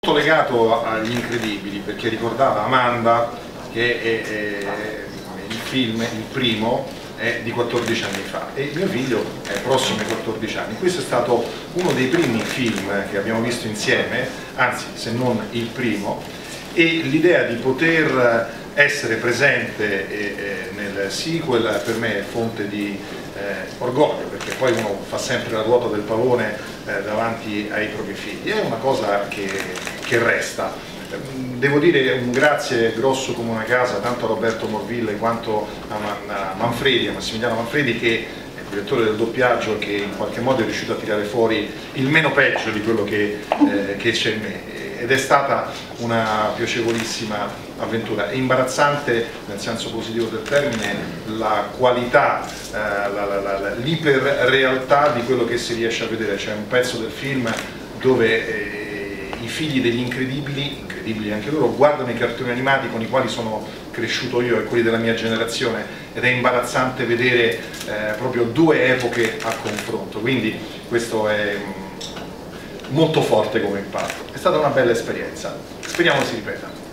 legato agli Incredibili perché ricordava Amanda che il film, il primo, è di 14 anni fa e mio figlio è prossimo ai 14 anni. Questo è stato uno dei primi film che abbiamo visto insieme, anzi se non il primo, e l'idea di poter essere presente nel sequel per me è fonte di orgoglio, perché poi uno fa sempre la ruota del pavone davanti ai propri figli, è una cosa che resta. Devo dire un grazie grosso come una casa tanto a Roberto Morville quanto a Manfredi, a Massimiliano Manfredi, che è il direttore del doppiaggio, che in qualche modo è riuscito a tirare fuori il meno peggio di quello che c'è in me, ed è stata una piacevolissima avventura. È imbarazzante, nel senso positivo del termine, la qualità, l'iperrealtà di quello che si riesce a vedere. C'è un pezzo del film dove i figli degli incredibili anche loro, guardano i cartoni animati con i quali sono cresciuto io e quelli della mia generazione, ed è imbarazzante vedere proprio due epoche a confronto, quindi questo è molto forte come impatto. È stata una bella esperienza, speriamo si ripeta.